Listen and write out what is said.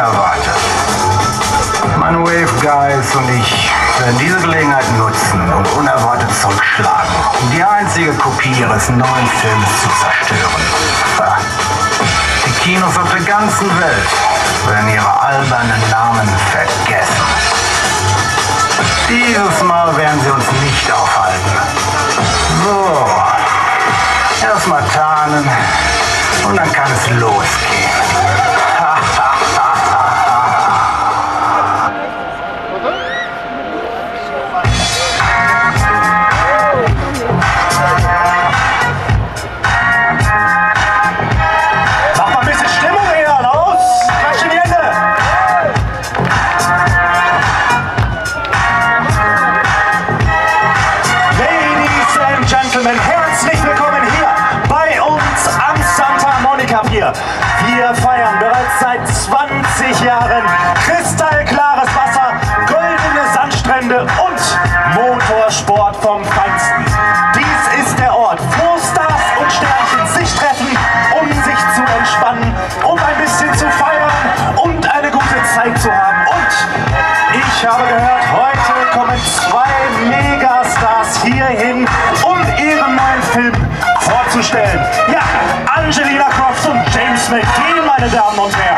erwartet. Meine Wave Guys und ich werden diese Gelegenheit nutzen und unerwartet zurückschlagen, um die einzige Kopie ihres neuen Films zu zerstören. Die Kinos auf der ganzen Welt werden ihre albernen Namen vergessen. Dieses Mal werden sie uns nicht aufhalten. So, erstmal tarnen und dann kann es losgehen. Herzlich willkommen hier bei uns am Santa Monica Pier. Wir feiern bereits seit 20 Jahren kristallklares Wasser, goldene Sandstrände und Motorsport vom Feinsten. Dies ist der Ort, wo Stars und Sternchen sich treffen, um sich zu entspannen, um ein bisschen zu feiern und eine gute Zeit zu haben. Und ich habe gehört, heute kommen 2 Megastars hierhin, um ihren neuen Film vorzustellen. Ja, Angelina Croft und James McDean, meine Damen und Herren.